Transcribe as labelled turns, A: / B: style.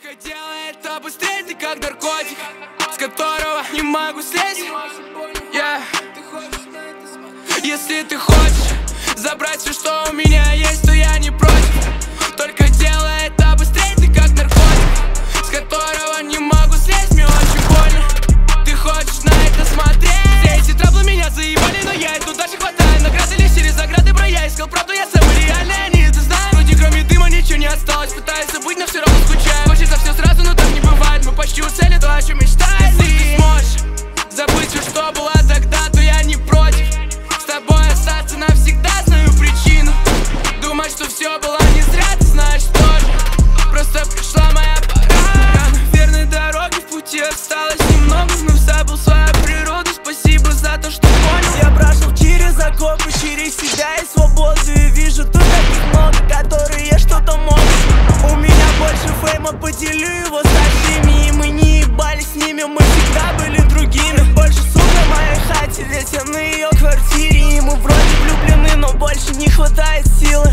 A: Только делай это быстрее, ты как наркотик, с которого не могу слезть. Если ты хочешь забрать все, что у меня есть, то я не против. Только делай это быстрее, ты как наркотик, с которого не могу слезть. Мне очень больно, ты хочешь на это смотреть. Все эти траблы меня заебали, но я иду дальше, хватаю награды лишь через ограды. Бро, я искал правду, я самый реальный, они это знают. Вроде кроме дыма ничего не осталось, пытается быть, но все равно скучаю. Хочется все сразу, но так не бывает, мы почти у цели, то, о чем мечтаешь. Если ты сможешь забыть все, что было тогда, то я не против. С тобой остаться навсегда, знаю причину. Думать, что все было не зря, ты знаешь тоже. Просто пришла моя пора. Я на верной дороге, в пути осталось немного. Вновь забыл свою природу, спасибо за то, что понял.
B: Я прошел через окопы, через себя и свободу. И вижу тут таких много, которые что-то могут. У меня больше фейма, поделю его с такими. И мы не ебались с ними, мы всегда были другими. Больше сука в моей хате, ведь я на ее квартире. И мы вроде влюблены, но больше не хватает силы.